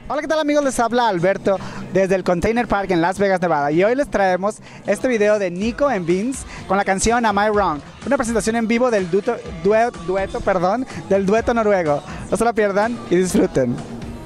Hola, ¿qué tal amigos? Les habla Alberto desde el Container Park en Las Vegas, Nevada. Y hoy les traemos este video de Nico and Vince con la canción Am I Wrong? Una presentación en vivo del dueto noruego. No se la pierdan y disfruten.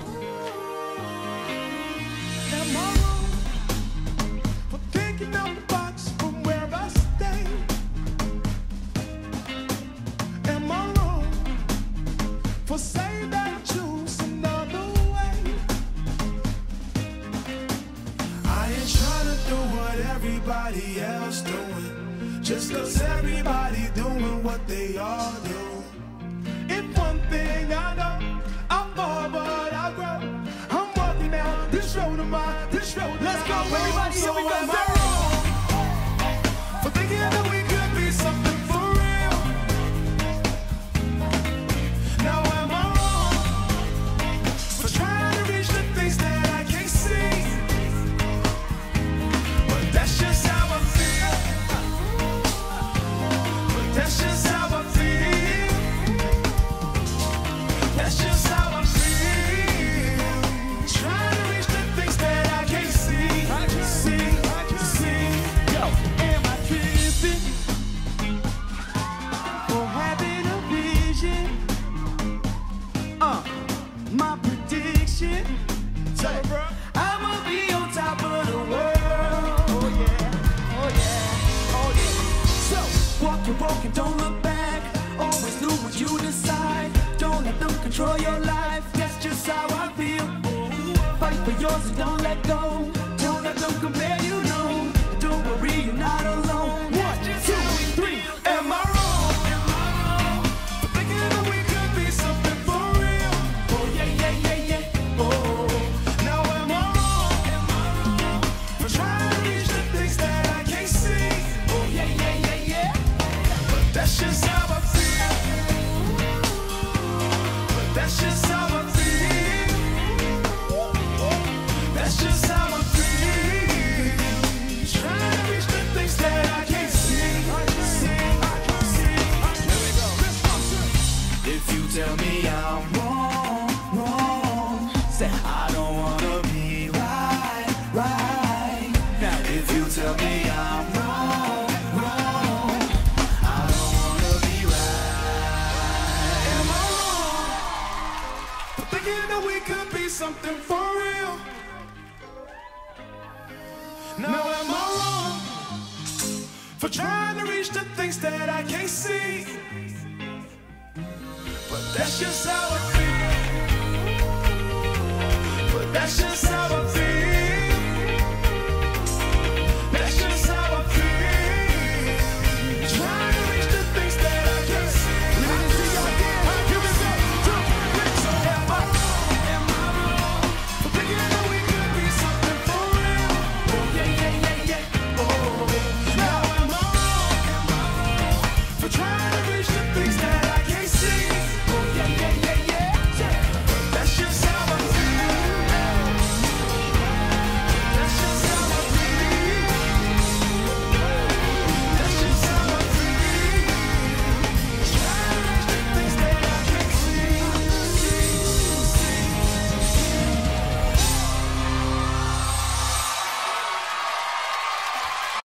Everybody else doing, just cause everybody doing what they all do. If one thing I know, I'm far but I grow. I'm walking down this road of mine, this road. Let's go, everybody, here we go. Am I wrong for thinking that we could be something for real? Now am I wrong for trying to reach the things that I can't see? That's just how I feel. But that's just how I feel. That's just how I feel. Trying to reach the things that I can't see. Yo, am I tripping or having a vision? My prediction. Tell me, bro. I'ma be on top of the world. Walking, don't look back. Always do what you decide. Don't let them control your life. That's just how I feel. Fight for yours and don't let go. Don't let them compare you, no. Don't worry, you're not alone. 1, 2, 3. Am I wrong for thinking that we could be something for real? Oh yeah. Oh, now am I wrong for trying to reach the things that I can't see? Oh yeah. That's just how I feel. But that's just how I feel. That's just how I feel. Trying to reach the things that I can't see. Here we go. If you tell me I'm wrong, say I don't wanna be right. Now if you tell me I'm wrong, we could be something for real. Now am I wrong for trying to reach the things that I can't see? But that's just how I feel. But that's just how I feel.